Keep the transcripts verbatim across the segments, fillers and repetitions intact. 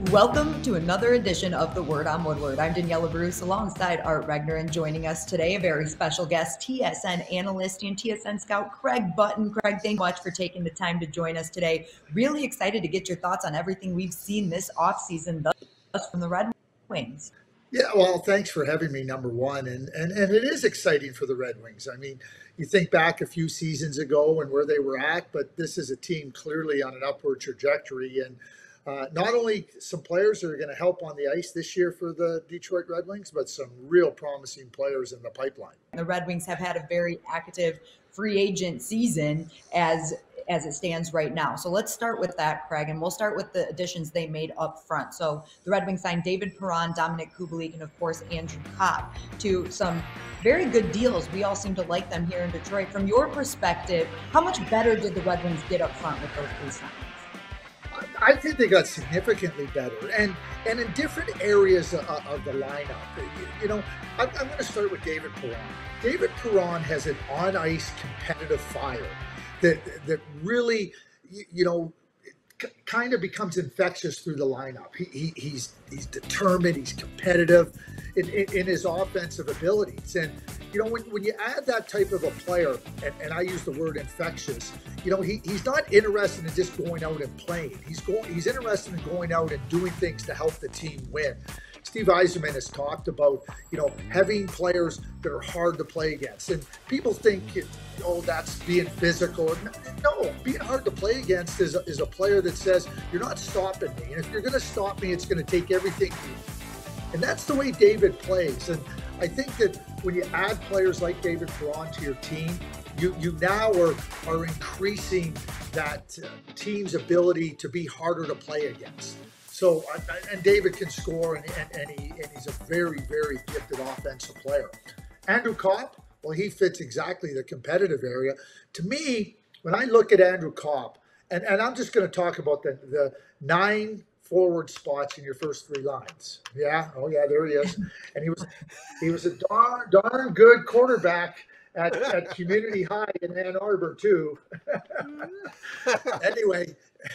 Welcome to another edition of The Word on Woodward. I'm Daniella Bruce alongside Art Regner, and joining us today, a very special guest, T S N analyst and T S N scout Craig Button. Craig, thank you much for taking the time to join us today. Really excited to get your thoughts on everything we've seen this offseason thus from the Red Wings. Yeah, well, thanks for having me, number one. And, and and it is exciting for the Red Wings. I mean, you think back a few seasons ago and where they were at, but this is a team clearly on an upward trajectory. And uh, not only some players that are going to help on the ice this year for the Detroit Red Wings, but some real promising players in the pipeline. The Red Wings have had a very active free agent season as as it stands right now. So let's start with that, Craig, and we'll start with the additions they made up front. So the Red Wings signed David Perron, Dominic Kubalik, and of course Andrew Kopp to some very good deals. We all seem to like them here in Detroit. From your perspective, how much better did the Red Wings get up front with those three signings? I think they got significantly better, and and in different areas of, of the lineup. You, you know, I'm, I'm going to start with David Perron. David Perron has an on-ice competitive fire that that really, you, you know, c- kind of becomes infectious through the lineup. He, he he's he's determined. He's competitive in, in, in his offensive abilities, and you know, when, when you add that type of a player, and, and I use the word infectious, you know, he, he's not interested in just going out and playing. He's going he's interested in going out and doing things to help the team win. Steve Yzerman has talked about, you know, having players that are hard to play against. And people think, oh, that's being physical. No, being hard to play against is a, is a player that says, you're not stopping me. And if you're going to stop me, it's going to take everything you need. And that's the way David plays. And I think that when you add players like David Perron to your team, you you now are, are increasing that uh, team's ability to be harder to play against. So, and David can score, and, and, and, he, and he's a very, very gifted offensive player. Andrew Kopp, well, he fits exactly the competitive area. To me, when I look at Andrew Kopp, and, and I'm just going to talk about the, the nine forward spots in your first three lines. Yeah, oh yeah, there he is. And he was he was a darn, darn good quarterback at, at Community High in Ann Arbor, too. Anyway.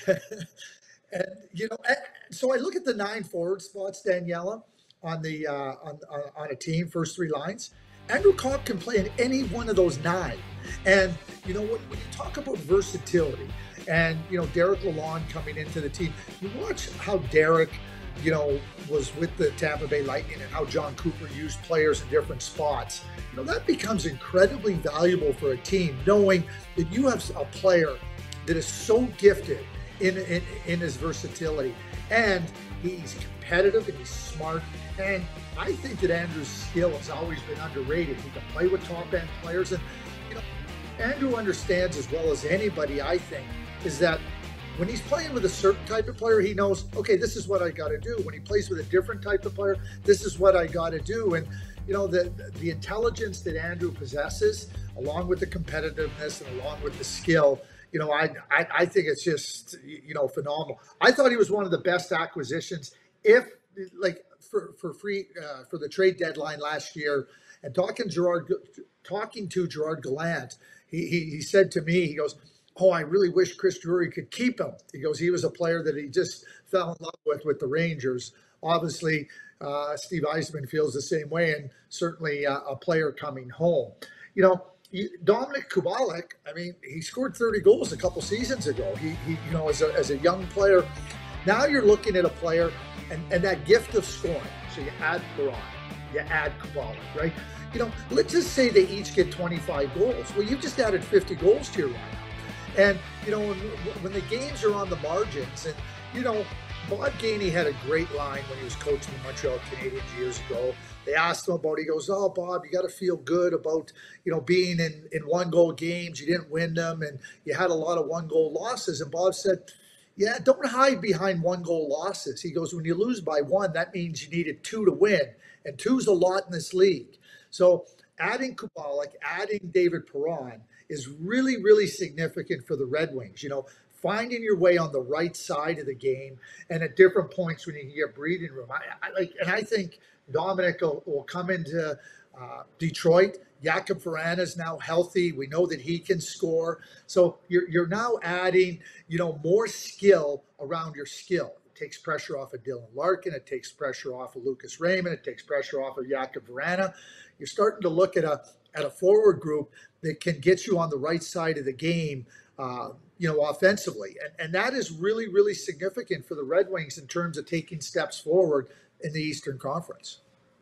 And, you know, so I look at the nine forward spots, Daniella, on the uh, on, on on a team, first three lines. Andrew Kopp can play in any one of those nine. And, you know, when, when you talk about versatility and, you know, Derek Lalonde coming into the team, you watch how Derek, you know, was with the Tampa Bay Lightning and how John Cooper used players in different spots. You know, that becomes incredibly valuable for a team, knowing that you have a player that is so gifted In, in in his versatility, and he's competitive and he's smart. And I think that Andrew's skill has always been underrated. He can play with top end players, and you know, Andrew understands as well as anybody, I think, is that when he's playing with a certain type of player, he knows, okay, this is what I got to do. When he plays with a different type of player, this is what I got to do. And you know, the the intelligence that Andrew possesses, along with the competitiveness and along with the skill, you know, I, I I think it's just, you know, phenomenal. I thought he was one of the best acquisitions. If like for for free uh, for the trade deadline last year, and talking Gerard talking to Gerard Gallant, he, he he said to me, he goes, "Oh, I really wish Chris Drury could keep him." He goes, "He was a player that he just fell in love with with the Rangers." Obviously, uh, Steve Yzerman feels the same way, and certainly uh, a player coming home. You know. Dominic Kubalik, I mean, he scored thirty goals a couple seasons ago. He, he you know, as a, as a young player, now you're looking at a player and, and that gift of scoring. So you add Perron, you add Kubalik, right? You know, let's just say they each get twenty-five goals. Well, you just added fifty goals to your lineup. And, you know, when, when the games are on the margins, and, you know, Bob Gainey had a great line when he was coaching the Montreal Canadiens years ago. They asked him about it. He goes, "Oh, Bob, you got to feel good about, you know, being in, in one-goal games. You didn't win them, and you had a lot of one-goal losses." And Bob said, "Yeah, don't hide behind one-goal losses." He goes, "When you lose by one, that means you needed two to win, and two's a lot in this league." So adding Kubalik, adding David Perron is really, really significant for the Red Wings. You know, finding your way on the right side of the game, and at different points when you can get breathing room. I, I like, and I think Dominic will, will come into uh, Detroit. Jakob Vrana is now healthy. We know that he can score. So you're you're now adding, you know, more skill around your skill. takes pressure off of Dylan Larkin. It takes pressure off of Lucas Raymond. It takes pressure off of Jakub Vrana. You're starting to look at a at a forward group that can get you on the right side of the game, uh, you know, offensively. And, and that is really, really significant for the Red Wings in terms of taking steps forward in the Eastern Conference.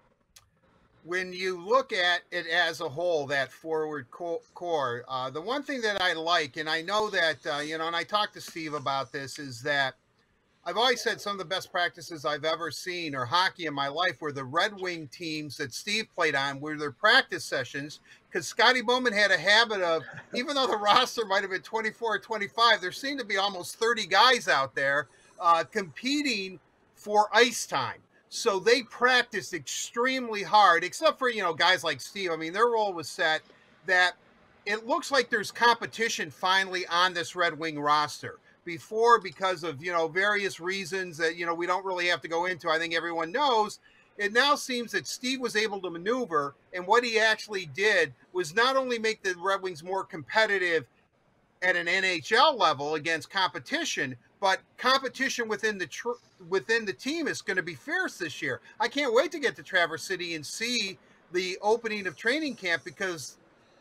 When you look at it as a whole, that forward core, uh, the one thing that I like, and I know that, uh, you know, and I talked to Steve about this, is that I've always said some of the best practices I've ever seen or hockey in my life were the Red Wing teams that Steve played on, were their practice sessions, because Scotty Bowman had a habit of, even though the roster might have been twenty-four or twenty-five, there seemed to be almost thirty guys out there uh, competing for ice time. So they practiced extremely hard, except for, you know, guys like Steve. I mean, their role was set that it looks like there's competition finally on this Red Wing roster. Before, because of, you know, various reasons that, you know, we don't really have to go into, I think everyone knows, it now seems that Steve was able to maneuver, and what he actually did was not only make the Red Wings more competitive at an N H L level against competition, but competition within the tr- within the team is going to be fierce this year. I can't wait to get to Traverse City and see the opening of training camp, because,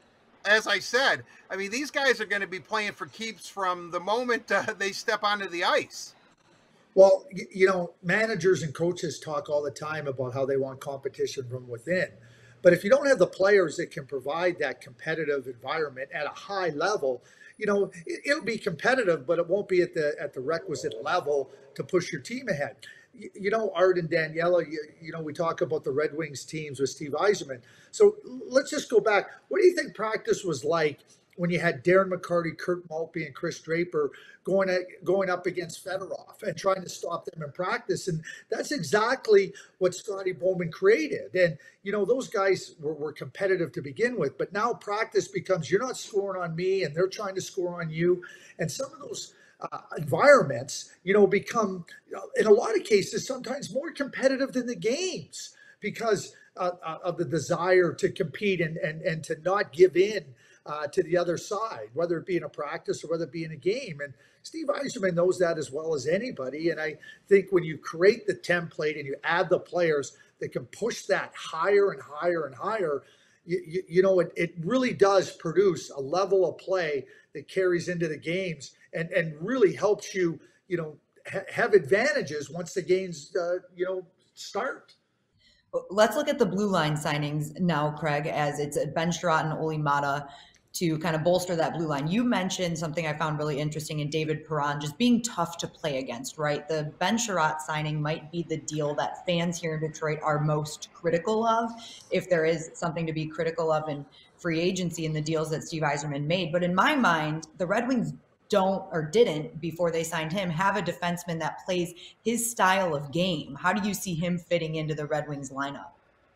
as I said, I mean, these guys are going to be playing for keeps from the moment uh, they step onto the ice. Well, you know, managers and coaches talk all the time about how they want competition from within. But if you don't have the players that can provide that competitive environment at a high level, you know, it'll be competitive, but it won't be at the at the requisite level to push your team ahead. You know, Art and Daniella, you, you know, we talk about the Red Wings teams with Steve Yzerman. So let's just go back. What do you think practice was like when you had Darren McCarty, Kurt Maltby, and Chris Draper going at, going up against Fedorov and trying to stop them in practice? And that's exactly what Scotty Bowman created. And, you know, those guys were, were competitive to begin with, but now practice becomes, you're not scoring on me and they're trying to score on you. And some of those uh, environments, you know, become, you know, in a lot of cases, sometimes more competitive than the games because uh, uh, of the desire to compete and, and, and to not give in Uh, to the other side, whether it be in a practice or whether it be in a game. And Steve Yzerman knows that as well as anybody. And I think when you create the template and you add the players that can push that higher and higher and higher, you, you, you know, it, it really does produce a level of play that carries into the games and, and really helps you, you know, ha- have advantages once the games, uh, you know, start. Let's look at the blue line signings now, Craig, as it's Ben Sherratt and Oli Mata to kind of bolster that blue line. You mentioned something I found really interesting in David Perron, just being tough to play against, right? The Ben Sherratt signing might be the deal that fans here in Detroit are most critical of, if there is something to be critical of in free agency and the deals that Steve Yzerman made. But in my mind, the Red Wings don't or didn't, before they signed him, have a defenseman that plays his style of game. How do you see him fitting into the Red Wings lineup?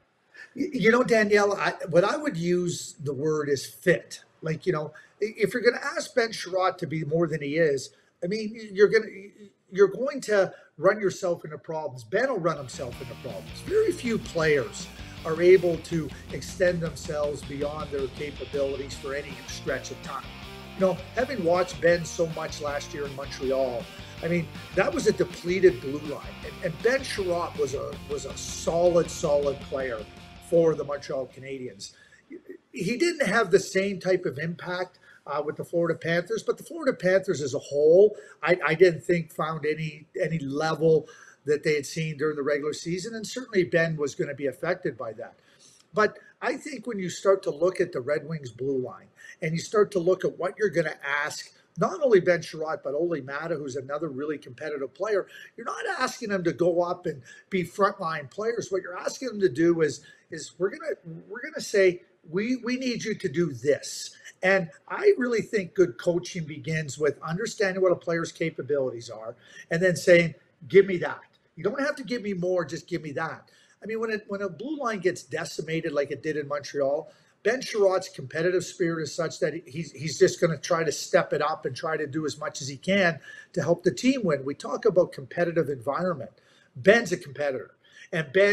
You know, Danielle, I, what I would use the word is fit. Like, you know, if you're going to ask Ben Sherratt to be more than he is, I mean, you're going to you're going to run yourself into problems. Ben will run himself into problems. Very few players are able to extend themselves beyond their capabilities for any stretch of time. You know, having watched Ben so much last year in Montreal, I mean, that was a depleted blue line. And, and Ben Sherratt was a was a solid, solid player for the Montreal Canadiens. He didn't have the same type of impact uh, with the Florida Panthers, but the Florida Panthers as a whole, I, I didn't think found any any level that they had seen during the regular season, and certainly Ben was going to be affected by that. But I think when you start to look at the Red Wings blue line and you start to look at what you're going to ask, not only Ben Sherratt, but Oli Mata, who's another really competitive player, you're not asking them to go up and be frontline players. What you're asking them to do is, is we're gonna we're gonna say, we we need you to do this. And I really think good coaching begins with understanding what a player's capabilities are and then saying, give me that. You don't have to give me more, just give me that. I mean, when it, when a blue line gets decimated like it did in Montreal, Ben Sherratt's competitive spirit is such that he's he's just going to try to step it up and try to do as much as he can to help the team win. We talk about competitive environment. Ben's a competitor, and Ben,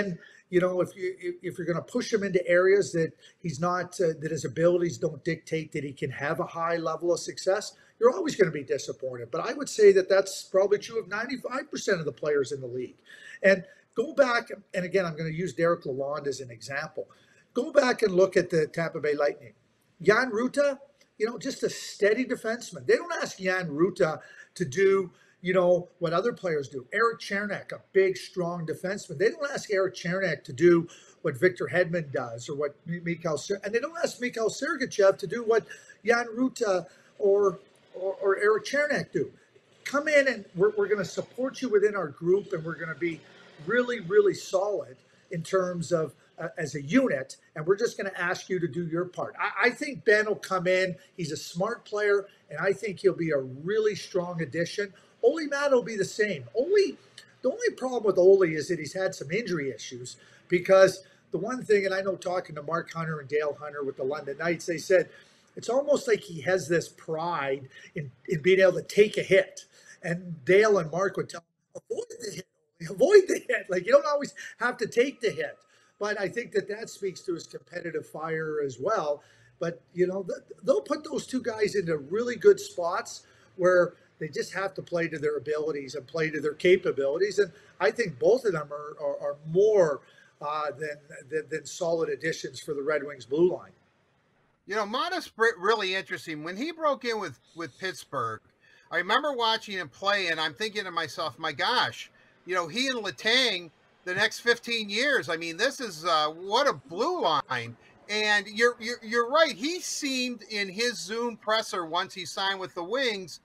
you know, if you if, if you're going to push him into areas that he's not, uh, that his abilities don't dictate that he can have a high level of success, you're always going to be disappointed. But I would say that that's probably true of ninety-five percent of the players in the league. And go back, and again, I'm going to use Derek Lalonde as an example. Go back and look at the Tampa Bay Lightning. Jan Rutta, you know, just a steady defenseman. They don't ask Jan Rutta to do, you know, what other players do. Eric Chernak, a big, strong defenseman. They don't ask Eric Chernak to do what Victor Hedman does or what Mikhail Ser- and they don't ask Mikhail Sergachev to do what Jan Rutta or, or, or Eric Chernak do. Come in and we're, we're going to support you within our group, and we're going to be really, really solid in terms of uh, as a unit, and we're just going to ask you to do your part. I, I think Ben will come in. He's a smart player, and I think he'll be a really strong addition. Ole Matt will be the same. Ole, the only problem with Ole is that he's had some injury issues, because the one thing, and I know talking to Mark Hunter and Dale Hunter with the London Knights, they said it's almost like he has this pride in, in being able to take a hit. And Dale and Mark would tell him, avoid the hit, avoid the hit. Like, you don't always have to take the hit. But I think that that speaks to his competitive fire as well. But, you know, they'll put those two guys into really good spots where they just have to play to their abilities and play to their capabilities. And I think both of them are, are, are more uh, than, than, than solid additions for the Red Wings blue line. You know, Modest really interesting. When he broke in with, with Pittsburgh, I remember watching him play, and I'm thinking to myself, my gosh, you know, he and Letang, the next fifteen years, I mean, this is uh, what a blue line. And you're, you're you're right. He seemed in his Zoom presser once he signed with the Wings,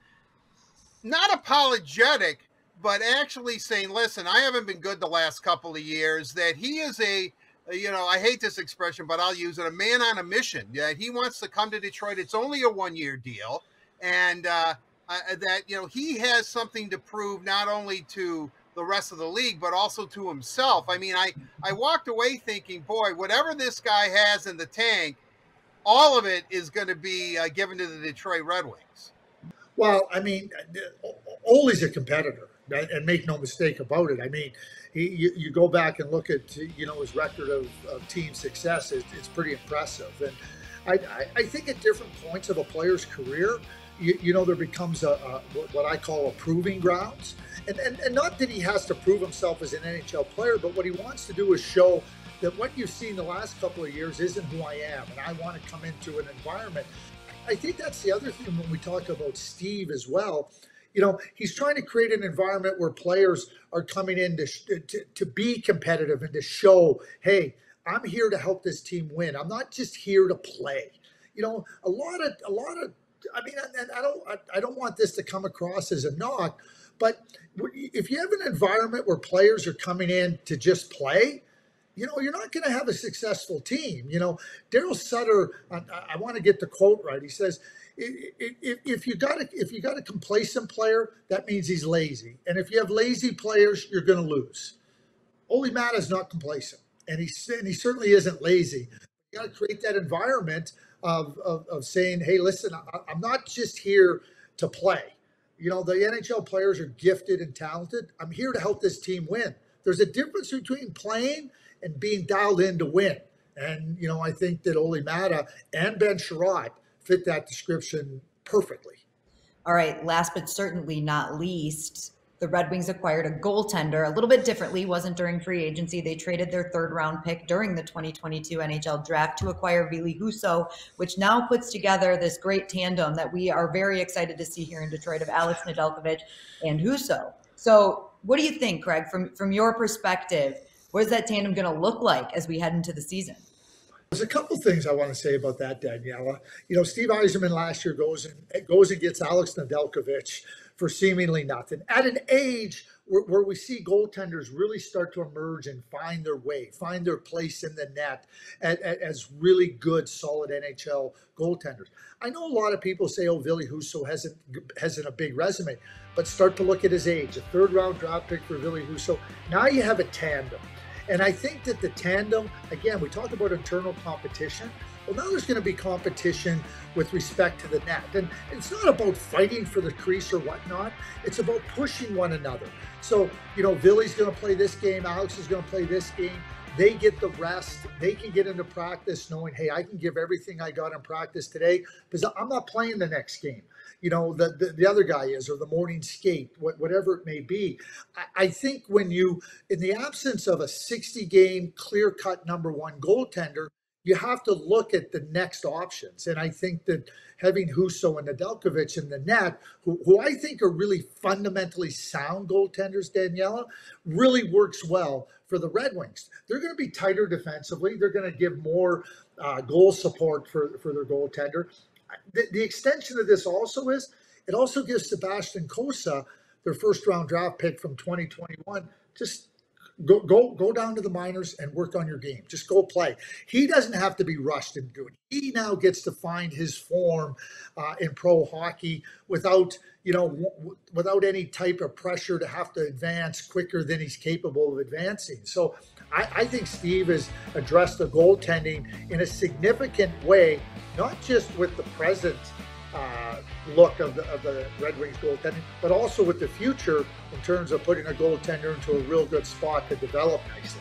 not apologetic, but actually saying, listen, I haven't been good the last couple of years, that he is a, you know, I hate this expression, but I'll use it, a man on a mission. That he wants to come to Detroit. It's only a one-year deal. And uh, uh, that, you know, he has something to prove not only to the rest of the league, but also to himself. I mean, I, I walked away thinking, boy, whatever this guy has in the tank, all of it is going to be uh, given to the Detroit Red Wings. Well, I mean, Ole's a competitor, and make no mistake about it. I mean, he, you, you go back and look at, you know, his record of, of team success, it's, it's pretty impressive. And I, I, I think at different points of a player's career, you, you know, there becomes a, a what I call a proving grounds. And, and, and not that he has to prove himself as an N H L player, but what he wants to do is show that what you've seen the last couple of years isn't who I am, and I want to come into an environment. I think that's the other thing when we talk about Steve as well. You know, he's trying to create an environment where players are coming in to, to, to be competitive and to show, hey, I'm here to help this team win. I'm not just here to play. You know, a lot of, a lot of, I mean, and I don't, I, I don't want this to come across as a knock, but if you have an environment where players are coming in to just play, you know, you're not going to have a successful team. You know, Daryl Sutter, I, I want to get the quote right. He says, if, if you got a, if you got a complacent player, that means he's lazy. And if you have lazy players, you're going to lose. Ole Matt is not complacent, and he, and he certainly isn't lazy. You got to create that environment of, of, of saying, hey, listen, I, I'm not just here to play. You know, the N H L players are gifted and talented. I'm here to help this team win. There's a difference between playing and being dialed in to win. And, you know, I think that Ole Matta and Ben Sherratt fit that description perfectly. All right, last but certainly not least, the Red Wings acquired a goaltender a little bit differently. It wasn't during free agency. They traded their third round pick during the twenty twenty-two N H L draft to acquire Ville Husso, which now puts together this great tandem that we are very excited to see here in Detroit of Alex Nedeljkovic and Husso. So what do you think, Craig, from, from your perspective? What is that tandem going to look like as we head into the season? There's a couple things I want to say about that, Daniela. You know, Steve Yzerman last year goes and goes and gets Alex Nedeljkovic for seemingly nothing at an age where, where we see goaltenders really start to emerge and find their way, find their place in the net as, as really good, solid N H L goaltenders. I know a lot of people say, oh, Ville Husso hasn't hasn't a big resume, but start to look at his age. A third round draft pick for Ville Husso. Now you have a tandem. And I think that the tandem, again, we talk about internal competition. Well, now there's going to be competition with respect to the net. And it's not about fighting for the crease or whatnot. It's about pushing one another. So, you know, Ville's going to play this game. Alex is going to play this game. they get the rest. They can get into practice knowing, hey, I can give everything I got in practice today because I'm not playing the next game. You know, the, the, the other guy is, or the morning skate, whatever it may be. I, I think when you, in the absence of a sixty game clear cut number one goaltender, you have to look at the next options. And I think that having Husso and Nedeljkovic in the net, who, who I think are really fundamentally sound goaltenders, Daniela, really works well for the Red Wings. They're going to be tighter defensively. They're going to give more uh, goal support for, for their goaltender. The, the extension of this also is it also gives Sebastian Cossa, their first round draft pick from twenty twenty-one, just go go go down to the minors and work on your game. Just go play. He doesn't have to be rushed and good. He now gets to find his form uh, in pro hockey without you know w- without any type of pressure to have to advance quicker than he's capable of advancing. So I, I think Steve has addressed the goaltending in a significant way, not just with the present uh, look of the, of the Red Wings goaltending, but also with the future in terms of putting a goaltender into a real good spot to develop nicely.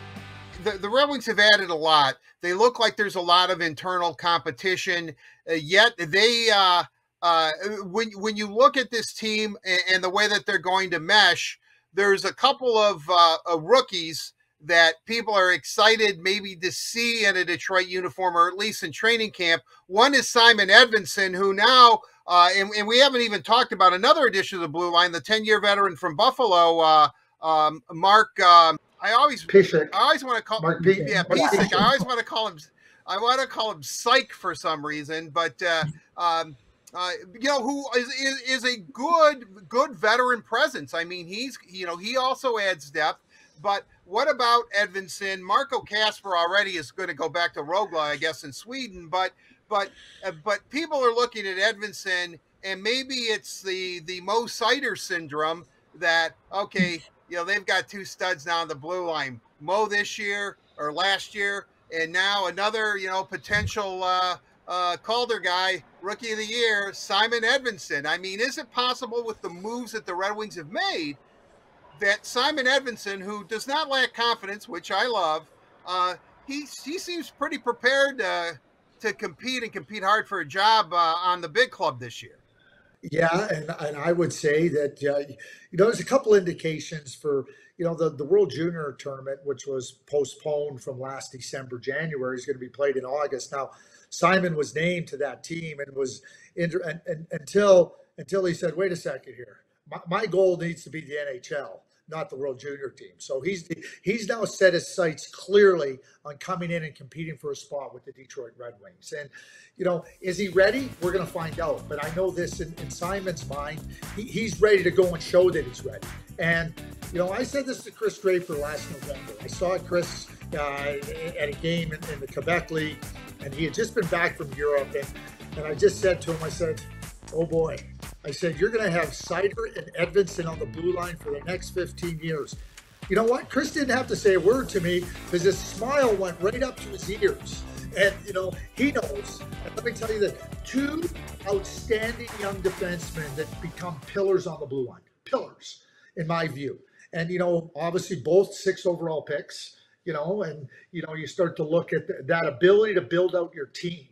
The, the Red Wings have added a lot. They look like there's a lot of internal competition, uh, yet they, uh, uh, when, when you look at this team and, and the way that they're going to mesh, there's a couple of uh, uh, rookies that people are excited maybe to see in a Detroit uniform, or at least in training camp. One is Simon Edvinsson, who now, uh, and, and we haven't even talked about another addition to the blue line, the ten-year veteran from Buffalo, uh, um, Mark. Um, I always, Piszczek. I always want to call, Mark P- yeah, Mark Piszczek. Piszczek. I always want to call him, I want to call him Psych for some reason, but uh, um, uh, you know, who is, is is a good good veteran presence. I mean, he's you know he also adds depth. But what about Edvinsson? Marco Kasper already is going to go back to Rogla, I guess, in Sweden. But but uh, but people are looking at Edvinsson, and maybe it's the the Mo Seider syndrome that, okay, you know, they've got two studs now on the blue line, Mo this year or last year, and now another, you know, potential uh, uh, Calder guy, rookie of the year, Simon Edvinsson. I mean, is it possible with the moves that the Red Wings have made that Simon Edvinsson, who does not lack confidence, which I love, uh, he he seems pretty prepared uh, to compete and compete hard for a job uh, on the big club this year? Yeah, and, and I would say that, uh, you know, there's a couple indications for, you know, the, the World Junior Tournament, which was postponed from last December, January, is going to be played in August. Now, Simon was named to that team and was inter- and, and, until until he said, wait a second here, my, my goal needs to be the N H L, not the World Junior team. So he's he's now set his sights clearly on coming in and competing for a spot with the Detroit Red Wings. And, you know, is he ready? We're going to find out. But I know this in, in Simon's mind, he, he's ready to go and show that he's ready. And, you know, I said this to Chris Draper last November. I saw Chris uh, at a game in, in the Quebec League, and he had just been back from Europe. And, and I just said to him, I said, oh boy. I said, you're going to have Seider and Edvinsson on the blue line for the next fifteen years. You know what? Chris didn't have to say a word to me because his smile went right up to his ears. And, you know, he knows. And let me tell you that two outstanding young defensemen that become pillars on the blue line. Pillars, in my view. And, you know, obviously both six overall picks, you know, and, you know, you start to look at the, that ability to build out your team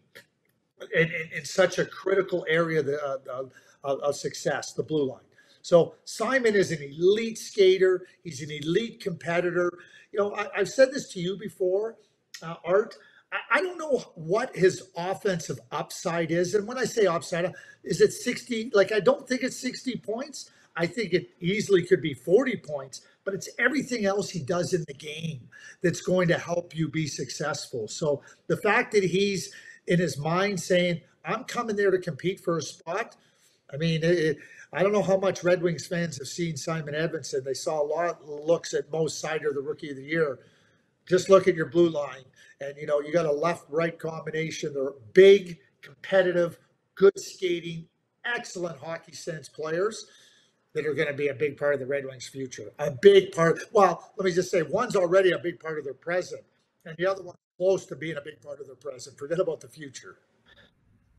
in, in, in such a critical area that, uh, uh, Of, of success, the blue line. So Simon is an elite skater. He's an elite competitor. You know, I, I've said this to you before, uh, Art. I, I don't know what his offensive upside is. And when I say upside, is it sixty? Like, I don't think it's sixty points. I think it easily could be forty points. But it's everything else he does in the game that's going to help you be successful. So the fact that he's in his mind saying, I'm coming there to compete for a spot, I mean, it, I don't know how much Red Wings fans have seen Simon Edvinsson. They saw a lot of looks at Mo Seider, the Rookie of the Year. Just look at your blue line. And, you know, you got a left-right combination. They're big, competitive, good skating, excellent hockey sense players that are going to be a big part of the Red Wings' future. A big part. Well, let me just say, one's already a big part of their present, and the other one's close to being a big part of their present. Forget about the future.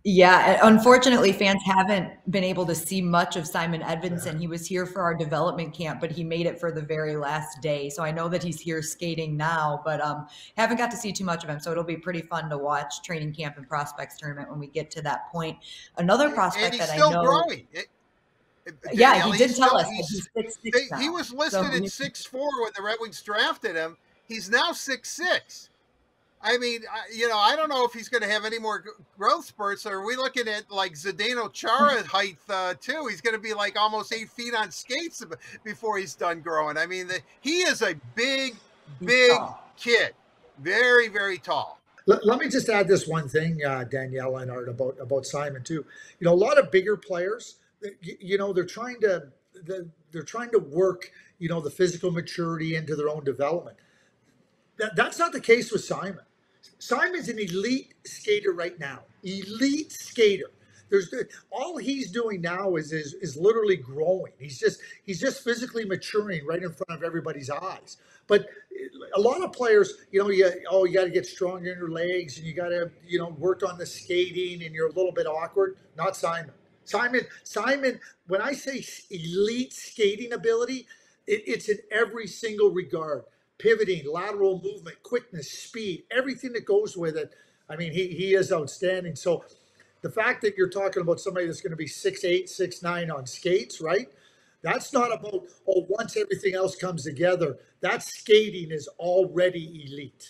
Yeah, unfortunately, fans haven't been able to see much of Simon Edvinsson. Yeah. He was here for our development camp, but he made it for the very last day. So I know that he's here skating now, but um, haven't got to see too much of him. So it'll be pretty fun to watch training camp and prospects tournament when we get to that point. Another And prospect he's that I still know, growing. It, yeah, Danielle, he he's did tell still us that he's he's six six they, he now. was listed So at he- six four when the Red Wings drafted him. He's now six six. I mean, you know, I don't know if he's going to have any more growth spurts. Or are we looking at like Zdeno Chara height uh, too? He's going to be like almost eight feet on skates before he's done growing. I mean, the, he is a big, big tall. kid, very, very tall. Let, let me just add this one thing, uh, Danielle and Art, about about Simon too. You know, a lot of bigger players, you, you know, they're trying to they're, they're trying to work, you know, the physical maturity into their own development. That, that's not the case with Simon. Simon's an elite skater right now. Elite skater. There's all he's doing now is, is is literally growing. He's just he's just physically maturing right in front of everybody's eyes. But a lot of players, you know, you oh you got to get stronger in your legs and you got to you know work on the skating and you're a little bit awkward. Not Simon. Simon Simon. When I say elite skating ability, it, it's in every single regard. Pivoting, lateral movement, quickness, speed, everything that goes with it. I mean, he he is outstanding. So the fact that you're talking about somebody that's going to be six eight, six nine on skates, right? That's not about, oh, once everything else comes together, that skating is already elite.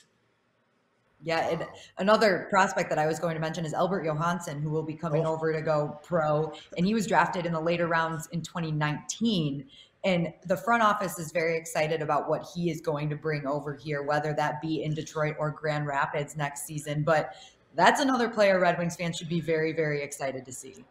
Yeah, and another prospect that I was going to mention is Albert Johansson, who will be coming Oh. over to go pro. And he was drafted in the later rounds in twenty nineteen. And the front office is very excited about what he is going to bring over here, whether that be in Detroit or Grand Rapids next season. But that's another player Red Wings fans should be very, very excited to see.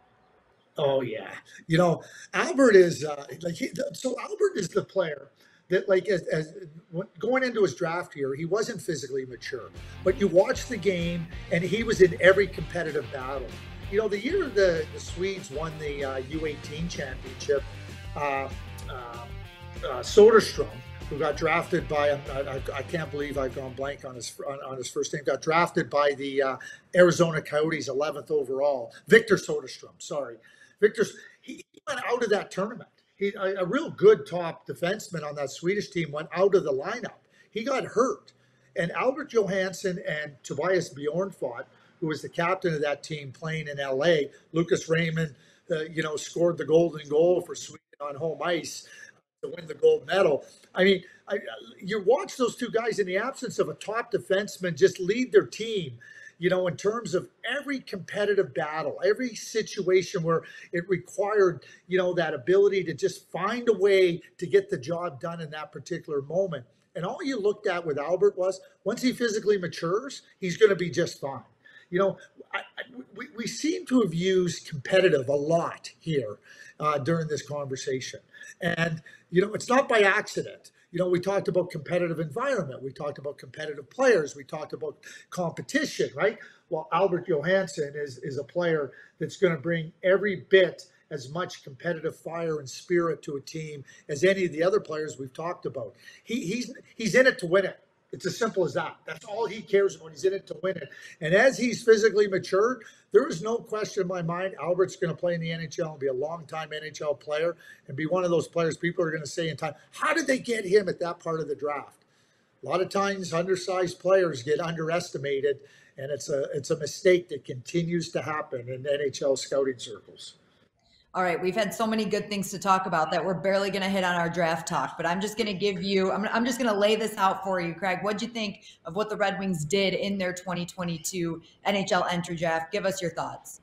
Oh yeah, you know Albert is uh, like he, so Albert is the player that like as, as going into his draft year, he wasn't physically mature, but you watch the game and he was in every competitive battle. You know, the year the, the Swedes won the uh, U eighteen championship, uh, uh, uh, Soderstrom, who got drafted by I, I, I can't believe I've gone blank on his on, on his first name, got drafted by the uh, Arizona Coyotes eleventh overall. Victor Soderstrom, sorry. Victor, he went out of that tournament. He, a, a real good top defenseman on that Swedish team went out of the lineup. He got hurt. And Albert Johansson and Tobias Bjornfot, who was the captain of that team playing in L A, Lucas Raymond, uh, you know, scored the golden goal for Sweden on home ice to win the gold medal. I mean, I, you watch those two guys in the absence of a top defenseman just lead their team, you know, in terms of every competitive battle, every situation where it required, you know, that ability to just find a way to get the job done in that particular moment. And all you looked at with Albert was once he physically matures, he's going to be just fine. You know, I, I, we, we seem to have used competitive a lot here uh, during this conversation. And, you know, it's not by accident. You know, we talked about competitive environment. We talked about competitive players. We talked about competition, right? Well, Albert Johansson is, is a player that's going to bring every bit as much competitive fire and spirit to a team as any of the other players we've talked about. He, he's he's in it to win it. It's as simple as that. That's all he cares about. He's in it to win it. And as he's physically matured, there is no question in my mind Albert's going to play in the N H L and be a long-time N H L player and be one of those players people are going to say in time, how did they get him at that part of the draft? A lot of times undersized players get underestimated, and it's a it's a mistake that continues to happen in N H L scouting circles. All right, we've had so many good things to talk about that we're barely going to hit on our draft talk, but I'm just going to give you, I'm, I'm just going to lay this out for you, Craig. What'd you think of what the Red Wings did in their twenty twenty-two N H L entry draft? Give us your thoughts.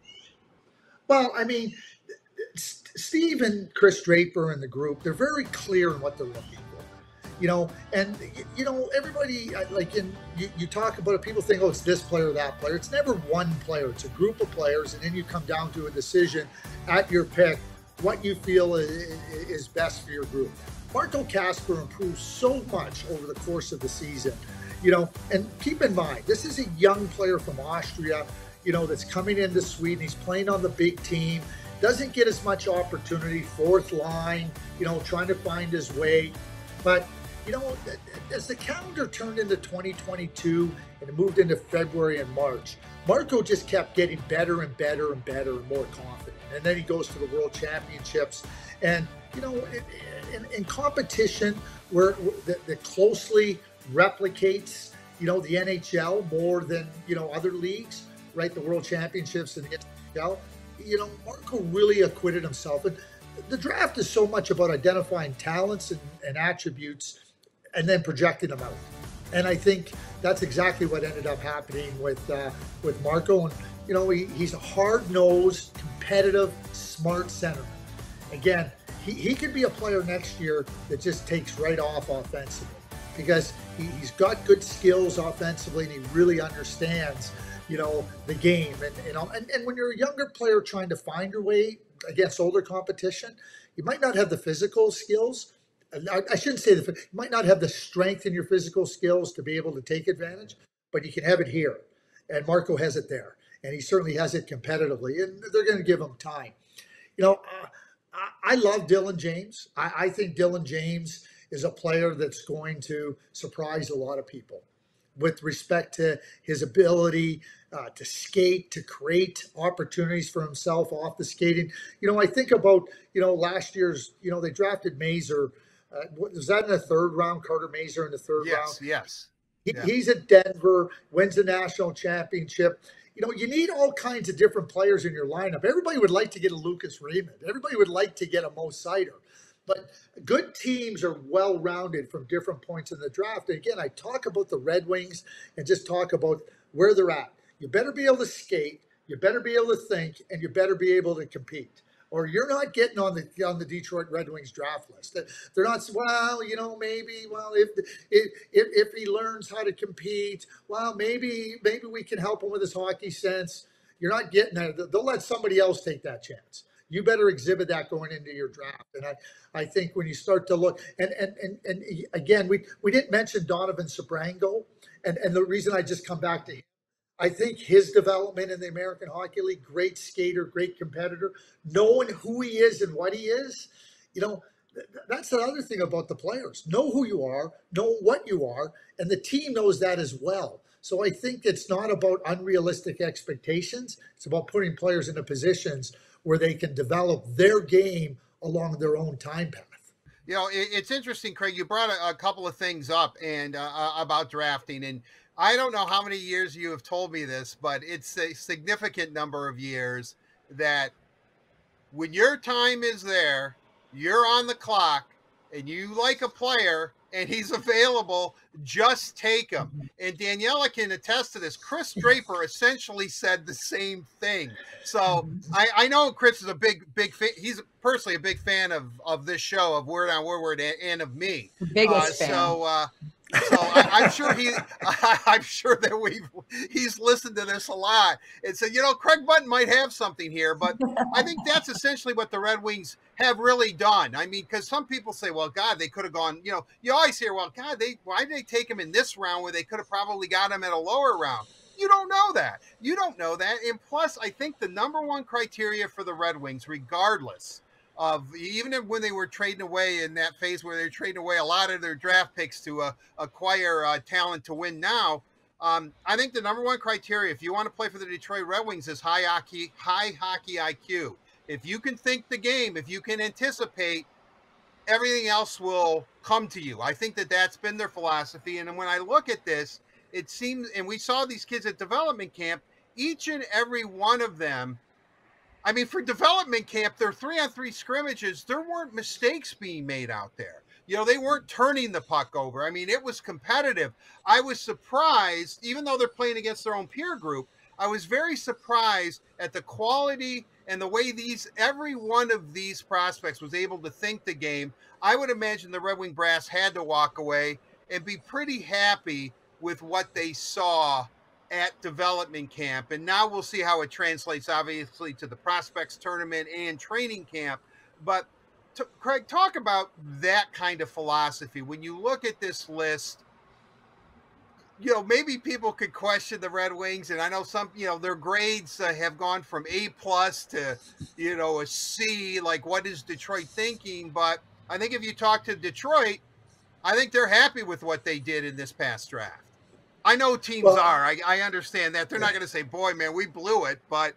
Well, I mean, Steve and Chris Draper and the group, they're very clear in what they're looking for. You know, and, you know, everybody, like, in you, you talk about it, people think, oh, it's this player or that player. It's never one player. It's a group of players, and then you come down to a decision at your pick, what you feel is best for your group. Barto Kasper improved so much over the course of the season, you know, and keep in mind, this is a young player from Austria, you know, that's coming into Sweden. He's playing on the big team, doesn't get as much opportunity, fourth line, you know, trying to find his way. But, you know, as the calendar turned into twenty twenty-two and it moved into February and March, Marco just kept getting better and better and better and more confident. And then he goes to the World Championships. And, you know, in, in, in competition where that, that closely replicates, you know, the N H L more than, you know, other leagues, right? The World Championships and the N H L, you know, Marco really acquitted himself. And the draft is so much about identifying talents and, and attributes and then projecting them out. And I think that's exactly what ended up happening with uh, with Marco. And, you know, he, he's a hard-nosed, competitive, smart centerman. Again, he, he could be a player next year that just takes right off offensively because he, he's got good skills offensively and he really understands, you know, the game. And, you know, and, and when you're a younger player trying to find your way against older competition, you might not have the physical skills. I shouldn't say that you might not have the strength in your physical skills to be able to take advantage, but you can have it here. And Marco has it there. And he certainly has it competitively. And they're going to give him time. You know, uh, I, I love Dylan James. I, I think Dylan James is a player that's going to surprise a lot of people with respect to his ability uh, to skate, to create opportunities for himself off the skating. You know, I think about, you know, last year's, you know, they drafted Mazur. Uh, was that in the third round? Carter Mazur in the third yes, round? Yes, yes. He, yeah. He's at Denver, wins the national championship. You know, you need all kinds of different players in your lineup. Everybody would like to get a Lucas Raymond. Everybody would like to get a Mo Sider. But good teams are well-rounded from different points in the draft. And again, I talk about the Red Wings and just talk about where they're at. You better be able to skate, you better be able to think, and you better be able to compete. Or you're not getting on the on the Detroit Red Wings draft list. They're not, well, you know, maybe, well, if if if he learns how to compete, well, maybe maybe we can help him with his hockey sense. You're not getting that. They'll let somebody else take that chance. You better exhibit that going into your draft. And I, I think when you start to look, and and and, and again, we, we didn't mention Donovan Sabrango, and, and the reason I just come back to him, I think his development in the American Hockey League, great skater, great competitor, knowing who he is and what he is, you know, th- that's the other thing about the players. Know who you are, know what you are, and the team knows that as well. So I think it's not about unrealistic expectations. It's about putting players into positions where they can develop their game along their own time path. You know, it, it's interesting, Craig. You brought a, a couple of things up and uh, about drafting, and I don't know how many years you have told me this, but it's a significant number of years that when your time is there, you're on the clock, and you like a player and he's available, just take him. And Daniella can attest to this. Chris Draper essentially said the same thing. So I, I know Chris is a big, big fan. He's personally a big fan of, of this show, of Word on Woodward, and, and of me. Biggest uh, fan. So, uh, so I, I'm sure he, I, I'm sure that we he's listened to this a lot and said, you know, Craig Button might have something here, but I think that's essentially what the Red Wings have really done. I mean, because some people say, well, God, they could have gone, you know, you always hear, well, God, they why did they take him in this round where they could have probably got him at a lower round? You don't know that. You don't know that. And plus, I think the number one criteria for the Red Wings, regardless of, even when they were trading away in that phase where they're trading away a lot of their draft picks to uh, acquire uh, talent to win now, um, I think the number one criteria, if you want to play for the Detroit Red Wings, is high hockey, high hockey I Q. If you can think the game, if you can anticipate, everything else will come to you. I think that that's been their philosophy. And when I look at this, it seems, and we saw these kids at development camp, each and every one of them, I mean, for development camp, their three-on-three scrimmages, there weren't mistakes being made out there. You know, they weren't turning the puck over. I mean, it was competitive. I was surprised, even though they're playing against their own peer group, I was very surprised at the quality and the way these, every one of these prospects was able to think the game. I would imagine the Red Wing brass had to walk away and be pretty happy with what they saw at development camp. And now we'll see how it translates, obviously, to the prospects tournament and training camp. But to, Craig, talk about that kind of philosophy. When you look at this list, you know, maybe people could question the Red Wings, and I know some, you know, their grades uh, have gone from A plus to, you know, a C, like what is Detroit thinking? But I think if you talk to Detroit, I think they're happy with what they did in this past draft. I know teams Well, are. I, I understand that. They're not going to say, boy, man, we blew it. But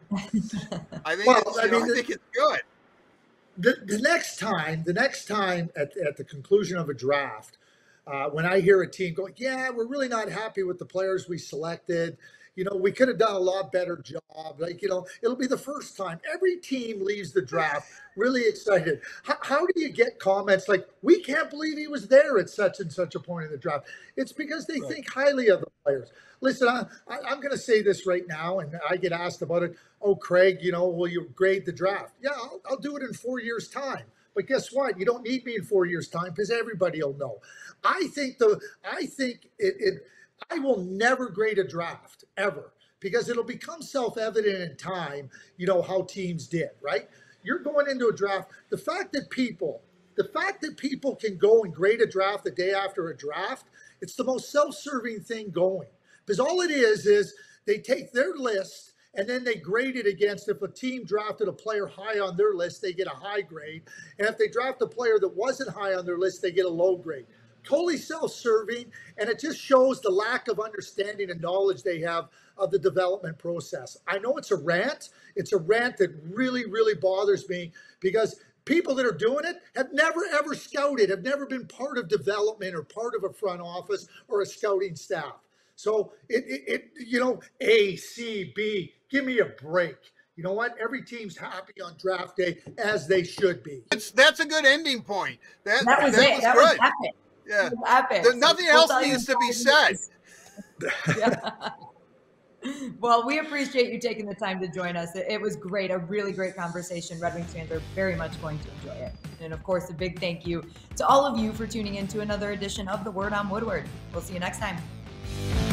I think, well, it's, I you know, mean, I the, think it's good. the, the next time, the next time at, at the conclusion of a draft, uh, when I hear a team going, yeah, we're really not happy with the players we selected. You know, we could have done a lot better job. Like, you know, it'll be the first time every team leaves the draft really excited. How, how do you get comments like, we can't believe he was there at such and such a point in the draft? It's because they Right. think highly of the players. Listen, I, I, I'm going to say this right now, and I get asked about it. Oh, Craig, you know, will you grade the draft? Yeah, I'll, I'll do it in four years' time. But guess what? You don't need me in four years' time because everybody will know. I think the I think it, it I will never grade a draft ever because it'll become self-evident in time, you know, how teams did, right? You're going into a draft. The fact that people, the fact that people can go and grade a draft the day after a draft, it's the most self-serving thing going. Because all it is is they take their list and then they grade it against, if a team drafted a player high on their list, they get a high grade. And if they draft a player that wasn't high on their list, they get a low grade. Totally self-serving, and it just shows the lack of understanding and knowledge they have of the development process. I know it's a rant. It's a rant that really, really bothers me because people that are doing it have never, ever scouted, have never been part of development or part of a front office or a scouting staff. So it, it, it you know, A, C, B, give me a break. You know what? Every team's happy on draft day, as they should be. It's, that's a good ending point. That, That was that it. was That good. was epic. Yeah. That was epic. There, nothing We'll else tell you needs to be in said. Yeah. Well, we appreciate you taking the time to join us. It, it was great, a really great conversation. Red Wings fans are very much going to enjoy it. And of course, a big thank you to all of you for tuning in to another edition of The Word on Woodward. We'll see you next time.